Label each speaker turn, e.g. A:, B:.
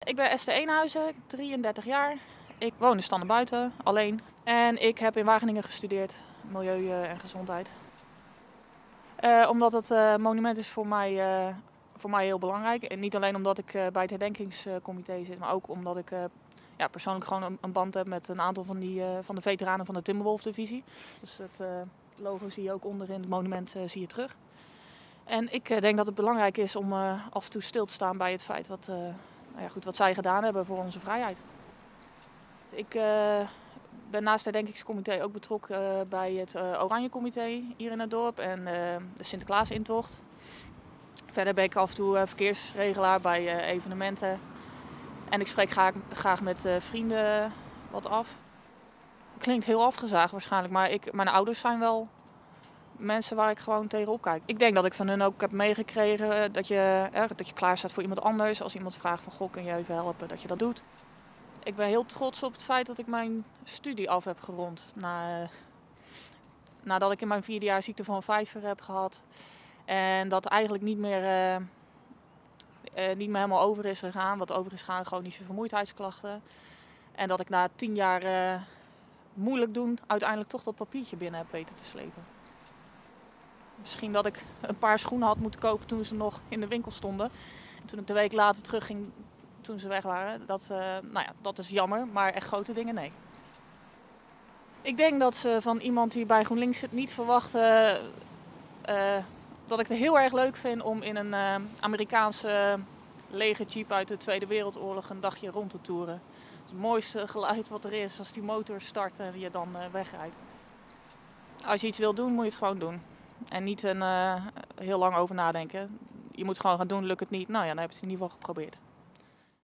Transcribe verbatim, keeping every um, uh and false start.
A: Ik ben Esther Eenhuizen, drieëndertig jaar. Ik woon in Standerbuiten, alleen. En ik heb in Wageningen gestudeerd, milieu uh, en gezondheid. Uh, omdat het uh, monument is voor mij, uh, voor mij heel belangrijk. En niet alleen omdat ik uh, bij het herdenkingscomité zit, maar ook omdat ik uh, ja, persoonlijk gewoon een, een band heb met een aantal van, die, uh, van de veteranen van de Timberwolf-divisie. Dus het uh, logo zie je ook onderin het monument uh, zie je terug. En ik uh, denk dat het belangrijk is om uh, af en toe stil te staan bij het feit wat... Uh, Nou ja, goed, wat zij gedaan hebben voor onze vrijheid. Ik uh, ben naast het herdenkingscomité ook betrokken uh, bij het uh, Oranje Comité hier in het dorp en uh, de Sinterklaas-intocht. Verder ben ik af en toe uh, verkeersregelaar bij uh, evenementen. En ik spreek graag, graag met uh, vrienden wat af. Klinkt heel afgezaagd waarschijnlijk, maar ik, mijn ouders zijn wel mensen waar ik gewoon tegenop kijk. Ik denk dat ik van hun ook heb meegekregen dat je, eh, dat je klaar staat voor iemand anders. Als iemand vraagt van, goh, kun je even helpen, dat je dat doet. Ik ben heel trots op het feit dat ik mijn studie af heb gerond. Na, nadat ik in mijn vierde jaar ziekte van vijver heb gehad. En dat eigenlijk niet meer, uh, uh, niet meer helemaal over is gegaan. Wat over is gegaan, chronische vermoeidheidsklachten. En dat ik na tien jaar uh, moeilijk doen uiteindelijk toch dat papiertje binnen heb weten te slepen. Misschien dat ik een paar schoenen had moeten kopen toen ze nog in de winkel stonden. En toen ik de week later terugging, toen ze weg waren. Dat, uh, nou ja, dat is jammer, maar echt grote dingen, nee. Ik denk dat ze van iemand die bij GroenLinks zit niet verwachten uh, dat ik het heel erg leuk vind om in een uh, Amerikaanse legerjeep uit de Tweede Wereldoorlog een dagje rond te toeren. Het mooiste geluid wat er is als die motor start en je dan uh, wegrijdt. Als je iets wil doen, moet je het gewoon doen. En niet een, uh, heel lang over nadenken. Je moet gewoon gaan doen, lukt het niet. Nou ja, dan heb je het in ieder geval geprobeerd.